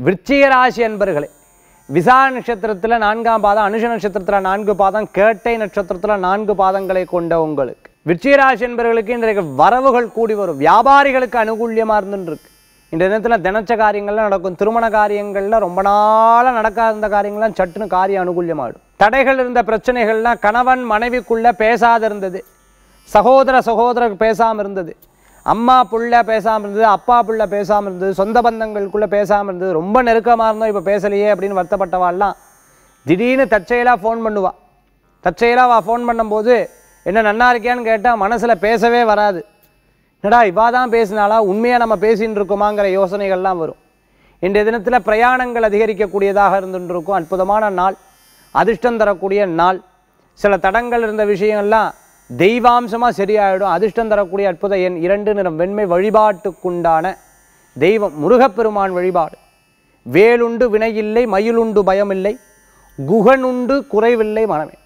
விருச்சிக ராசி அன்பர்களே, விசாக நட்சத்திரத்தில் 4ஆம் பாதம், அனுஷ நட்சத்திரத்தில் 4 பாதம், கேட்டை நட்சத்திரத்தில் 4 பாதங்களை கொண்ட உங்களுக்கு விருச்சிக ராசி அன்பர்களுக்கு இன்றைக்கு வரவுகள் கூடி வரும். வியாபாரிகளுக்கு அனுகூல்யமாக இருந்துருக்கு. இந்த தினத்தில் தினச்ச காரியங்கள்லாம் நடக்கும். திருமண காரியங்கள்லாம் ரொம்ப நாளாக நடக்காத இருந்த காரியங்கள்லாம் சட்டுன்னு காரியம் அனுகூல்யமாகிடும். தடைகள் இருந்த பிரச்சனைகள்லாம் கணவன் மனைவிக்குள்ளே பேசாத இருந்தது, சகோதரருக்கு பேசாமல் இருந்தது, அம்மா புள்ள பேசாமல் இருந்தது, அப்பா புள்ள பேசாமல் இருந்தது, சொந்த பந்தங்களுக்குள்ளே பேசாமல் இருந்தது, ரொம்ப நெருக்கமாக இருந்தோம் இப்போ பேசலையே அப்படின்னு வருத்தப்பட்டவாள்லாம் திடீர்னு தற்செயலாக ஃபோன் பண்ணுவாள். தற்செயலாக ஃபோன் பண்ணும்போது என்ன நன்னா இருக்கியான்னு கேட்டால் மனசில் பேசவே வராது. என்னடா இவா தான் பேசினாலா, உண்மையாக நம்ம பேசின்னு இருக்கோமாங்கிற யோசனைகள்லாம் வரும். இன்றைய தினத்தில் பிரயாணங்கள் அதிகரிக்கக்கூடியதாக இருந்துருக்கும். அற்புதமான நாள், அதிர்ஷ்டம் தரக்கூடிய நாள். சில தடங்கள் இருந்த விஷயங்கள்லாம் தெய்வாம்சமாக சரியாயிடும். அதிர்ஷ்டம் தரக்கூடிய அற்புத எண் 2, நிறம் வெண்மை. வழிபாட்டுக்குண்டான தெய்வம் முருகப்பெருமான் வழிபாடு. வேலுண்டு வினையில்லை, மயிலுண்டு பயமில்லை, குகனுண்டு குறைவில்லை மனமே.